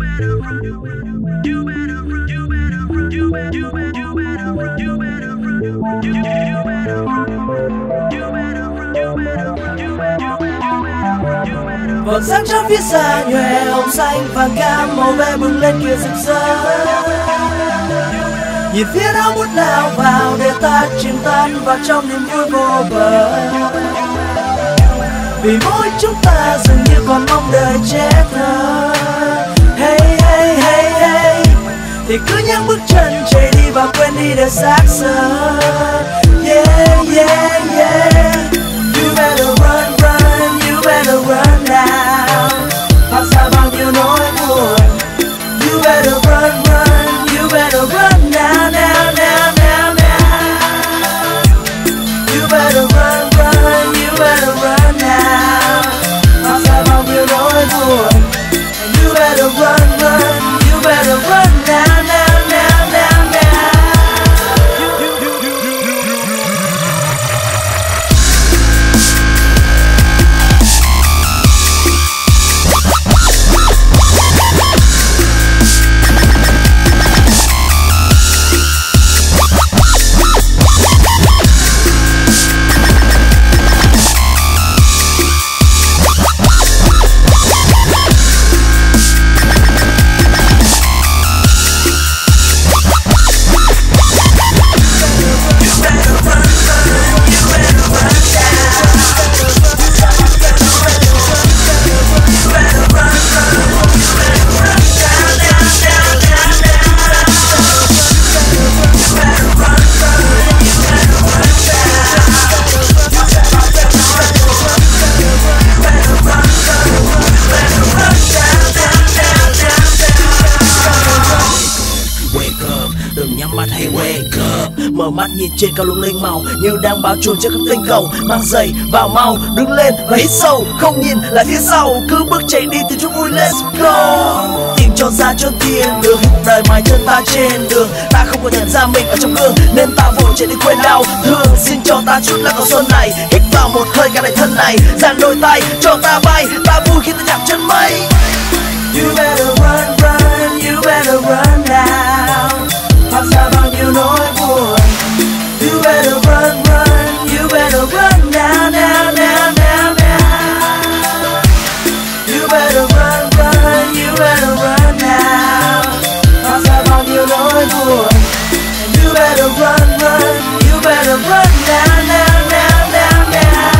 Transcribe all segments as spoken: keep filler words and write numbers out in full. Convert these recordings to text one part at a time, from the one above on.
Vầng sáng trong phía xa nhòe hồng xanh vàng cam màu ve bừng lên kia rực rỡ. Nhìn phía đó muốn nào vào để ta chìm tan vào trong niềm vui vô bờ. Vì mỗi chúng ta dường như còn mong đời trẻ thơ. Hey hey hey hey, thì cứ nhấc bước chân chạy đi và quên đi đời xác xơ. Yeah yeah yeah, you better run run, you better run now. Thoát xa bao nhiêu nỗi buồn. You better run run, you better run now now now now now. You better run run, you better run now. Thoát xa bao nhiêu nỗi buồn. You better run run, you better run now now now now now. Mở mắt nhìn trên cao lung linh màu như đang bao trùm trên khắp tinh cầu. Mang giày vào mau, đứng lên và hít sâu, không nhìn lại phía sau, cứ bước chạy đi tìm chút vui. Let's go, tìm cho ra chốn thiên đường, đời mài chân ta trên đường. Ta không còn nhận ra mình ở trong gương nên ta vội chạy đi quên đau thương. Xin cho ta chút lá cầu xuân này, hít vào một hơi cả đời thân này, dang đôi tay cho ta bay, ta vui khi ta chạm chân mây. You better run run, you better run now. Thoát xa bao nhiêu nỗi buồn. You better run run, you better run now now now now now. You better run run, you better run now. Thoát xa bao nhiêu nỗi buồn. You better run run, you better run now now now now now.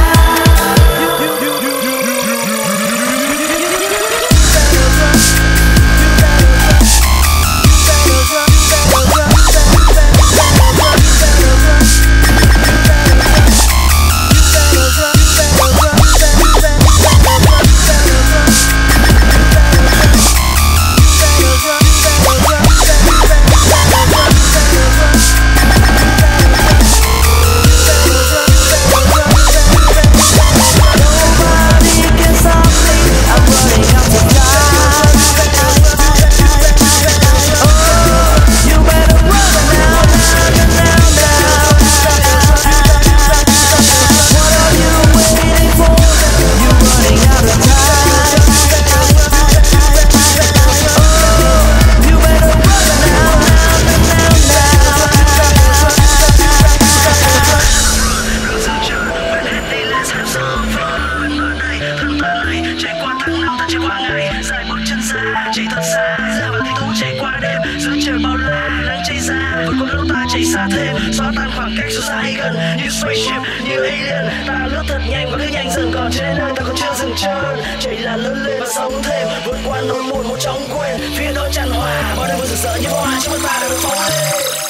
Chạy thật xa, ra vào thành phố chạy qua đêm, giữa trời bao la đang cháy ra, vượt qua lúc ta chạy xa thêm, xóa tan khoảng cách xa xa hay gần, như spaceship, như alien, ta lướt thật nhanh và cứ nhanh dần, còn trên nơi ta còn chưa dừng chân, chạy là lớn lên và sống thêm, vượt qua nỗi buồn một chóng quên, phía đó tràn hòa, bao đêm vừa rực rỡ như hoa, chúng ta đã được phóng lên.